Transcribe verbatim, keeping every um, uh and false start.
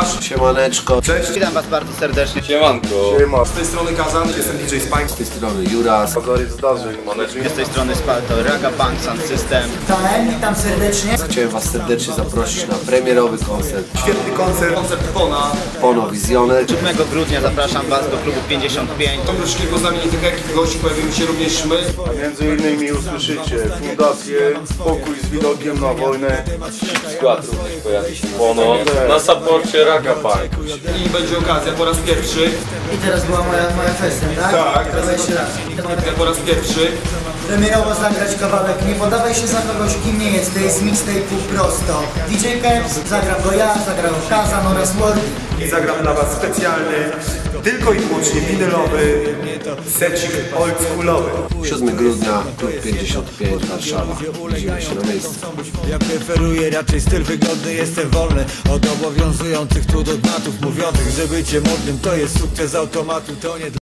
Tomasz. Siemaneczko. Cześć. Witam was bardzo serdecznie. Siemanko. Siema. Z tej strony Kazan, jestem D J Spike. Z tej strony Juras. Pozory zdarzeń. Z tej strony Spalto, Raga Punk Sound System. K M, witam serdecznie. Chciałem was serdecznie zaprosić na premierowy koncert Świetny koncert. Koncert Pona. Pono Wizjoner. siódmego grudnia zapraszam was do klubu pięćdziesiąt pięć. Oprócz wszystkiego znamienitych ekip gości pojawimy się również my. Między innymi usłyszycie fundację Pokój z widokiem na wojnę. Skład również pojawi się na Pono. Na saporcie Raga Punk. I będzie okazja po raz pierwszy. I teraz była moja, moja festyn, tak? Tak. Teraz jeszcze raz. Po raz pierwszy. Premierowo zagrać kawałek Nie podawaj się za kogoś, kim nie jesteś, z mixtape'u prosto. D J Caps, zagram go ja, zagram go Kazan oraz Wordy. I zagram dla was specjalny, tylko i wyłącznie winylowy secik oldschoolowy. siódmego grudnia, klub pięćdziesiąt pięć, Warszawa. Widzimy się na miejscu. Ja preferuję raczej styl wygodny, jestem wolny od obowiązujących tu dogmatów mówiących, że bycie modnym to jest sukces automatu, to nie